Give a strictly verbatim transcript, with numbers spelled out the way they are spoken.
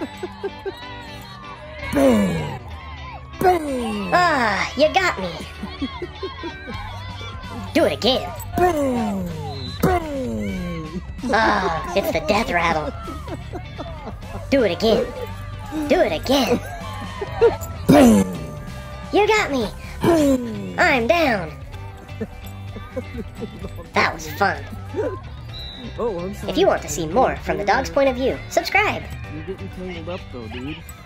Boom! Boom! Ah, you got me. Do it again. Boom! Boom! Ah, it's the death rattle. Do it again. Do it again. Boom! You got me. Boom! I'm down. That was fun. Oh, I'm sorry. If you want to see more from the dog's point of view, subscribe. You're getting tangled up though, dude.